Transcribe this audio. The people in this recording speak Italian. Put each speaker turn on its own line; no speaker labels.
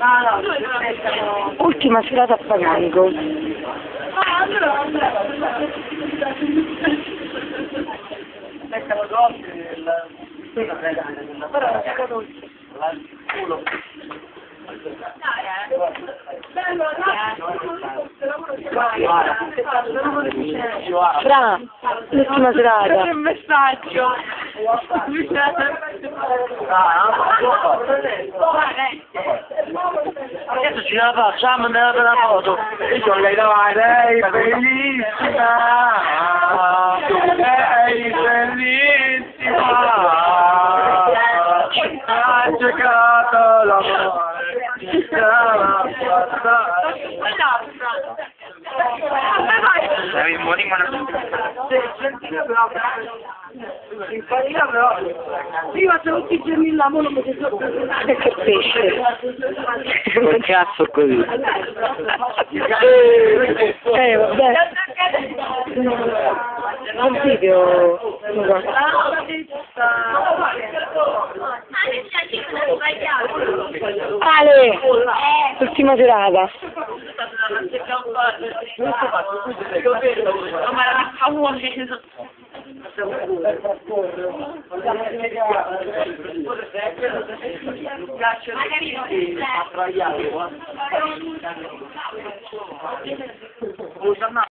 Ultima serata a Pagarico. Fra, l'ultima serata.
Un messaggio.
Adesso ci la facciamo andare per la foto. E io lei davanti, lei bellissima, lei bellissima, ha giocato l'amore,
Io faccio tutti i giorni il lavoro, ma che so
Che pesce.
Che cazzo così?
Vabbè. Un video. Ale, l'ultima serata.
Magari